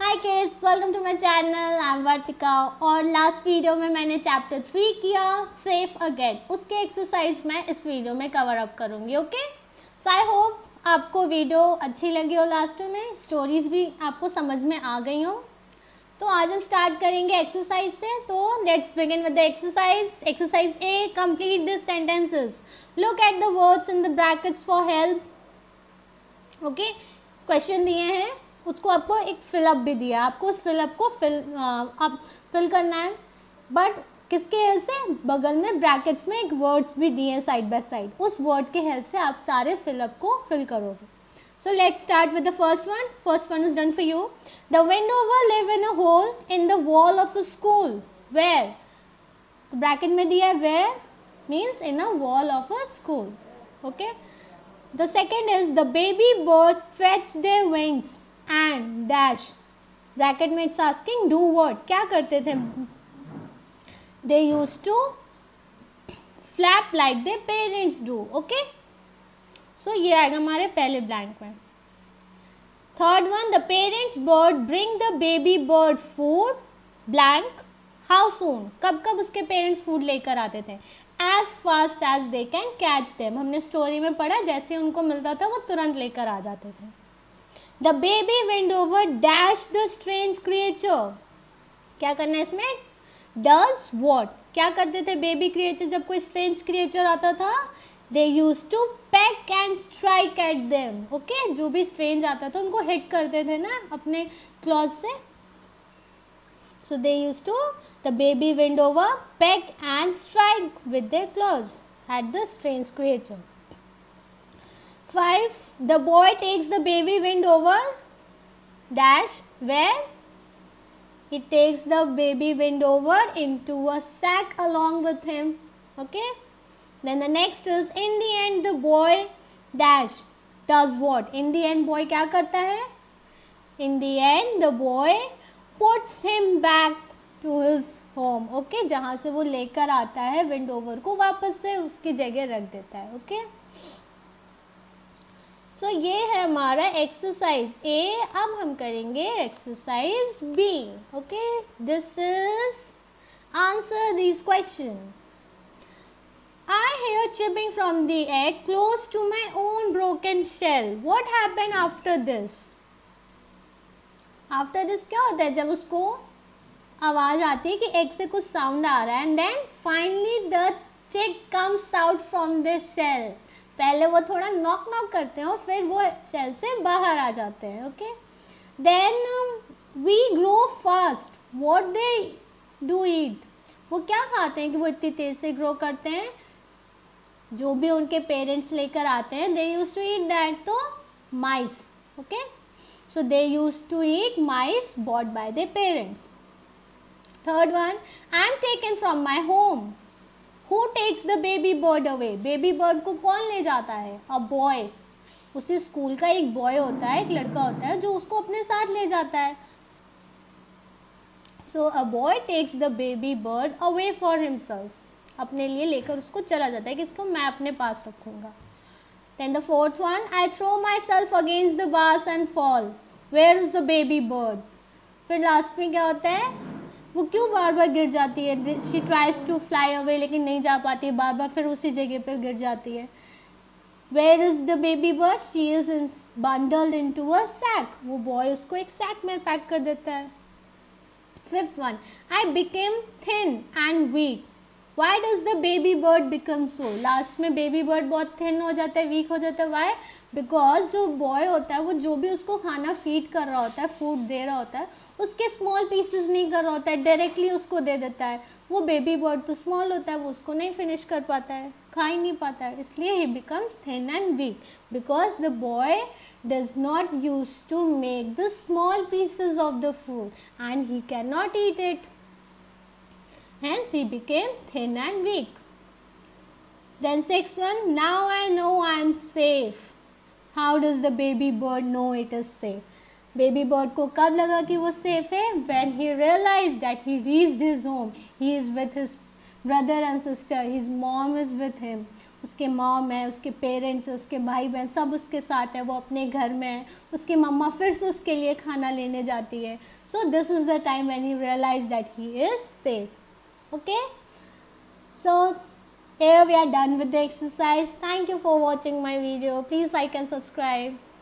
Hi kids, welcome to my channel. I am Vartika. और last video में मैंने chapter 3 किया सेफ अगेन, उसके एक्सरसाइज मैं इस वीडियो में कवर अप करूँगी। ओके, सो आई होप आपको वीडियो अच्छी लगी हो, लास्ट में स्टोरीज भी आपको समझ में आ गई हो। तो आज हम स्टार्ट करेंगे एक्सरसाइज से। तो let's begin with the exercise. Exercise A, complete this sentences, look at the words in the brackets for help. Okay, question दिए हैं, उसको आपको एक फिलअप भी दिया है, आपको उस फिलअप को फिल करना है, बट किसके हेल्प से? बगल में ब्रैकेट्स में एक वर्ड्स भी दिए हैं साइड बाय साइड, उस वर्ड के हेल्प से आप सारे फिलअप को फिल करोगे। So let's start with the first one. First one is done for you. The windover live in a hole in the wall of a school. Where? तो bracket में दिया है where, means in a wall of a school. Okay, the second is the baby birds stretch their wings and dash. Bracket में it's asking do what? क्या करते थे? They used to flap like their parents do. Okay, so ये आएगा हमारे पहले blank में। Third one, the parents bird bring the baby bird food blank. How soon? कब कब उसके पेरेंट्स फूड लेकर आते थे? As fast as they can catch them. हमने स्टोरी में पढ़ा, जैसे उनको मिलता था वो तुरंत लेकर आ जाते थे। The baby went over dash the strange creature. क्या करना है इसमें? Does what? क्या करते थे बेबी क्रिएचर जब कोई स्ट्रेंज क्रिएचर आता था? They used to peck and strike at them. Okay, जो भी स्ट्रेंज आता था उनको हिट करते थे ना अपने क्लॉज से। So they used to, the baby went over, peck and strike with their claws at the strange creature. 5. The boy takes the baby wind over dash where? He takes the baby wind over into a sack along with him. Okay. Then the next is in the end the boy dash does what? In the end boy क्या करता है? In the end the boy puts him back to his home. Okay, जहाँ से वो लेकर आता है wind over को वापस से उसकी जगह रख देता है। ओके, सो ये है हमारा एक्सरसाइज ए। अब हम करेंगे exercise B. Okay, this is answer this question. I hear chipping from the egg close to my own broken shell. What happened after this? After this क्या होता है? जब उसको आवाज आती है कि एग से कुछ साउंड आ रहा है, and then finally the chick comes out from the shell. पहले वो थोड़ा नॉक नॉक करते हैं और फिर वो शेल से बाहर आ जाते हैं। Okay, then we grow fast. What they do eat? वो क्या खाते हैं कि वो इतनी तेज से ग्रो करते हैं? जो भी उनके पेरेंट्स लेकर आते हैं, they used to eat that. तो mice. Okay, so they used to eat mice bought by their parents. Third one, I am taken from my home. Who takes the baby bird away? Baby bird को कौन ले जाता है? A boy. उसी school का एक boy होता है, एक लड़का होता है जो उसको अपने साथ ले जाता है। So a boy takes the baby bird away for himself. अपने लिए लेकर उसको चला जाता है कि इसको मैं अपने पास रखूँगा। Then the fourth one, I throw myself against the bars and fall. Where is the baby bird? फिर लास्ट में क्या होता है? वो क्यों बार बार गिर जाती है? She tries to fly away, लेकिन नहीं जा पाती, बार बार फिर उसी जगह पे गिर जाती है। Where is the baby bird? She is bundled into a sack. वो बॉय उसको एक सैक में पैक कर देता है। Fifth one, I became thin and weak. Why does the baby bird become so? Last में बेबी बर्ड बहुत thin हो जाता है, वीक हो जाता है। वाई? बिकॉज जो बॉय होता है वो जो भी उसको खाना फीड कर रहा होता है, फूड दे रहा होता है, उसके स्मॉल पीसेस नहीं कर रहा होता है, डायरेक्टली उसको दे देता है। वो बेबी बर्ड तो स्मॉल होता है, वो उसको नहीं फिनिश कर पाता है, खा ही नहीं पाता है, इसलिए he becomes thin and weak because the boy does not used to make the small pieces of the food and he cannot eat it. Hence he became thin and weak. Then sixth one, now I know I am safe. How does the baby bird know it is safe? Baby bird को कब लगा कि वो safe है? When he realized that he reached his home. He is with his brother and sister. His mom is with him. उसके mom है, उसके parents है, उसके भाई बहन सब उसके साथ है, वो अपने घर में है, उसकी मम्मा फिर से उसके लिए खाना लेने जाती है. So this is the time when he realize that he is safe. Okay, so here we are done with the exercise. Thank you for watching my video. Please like and subscribe.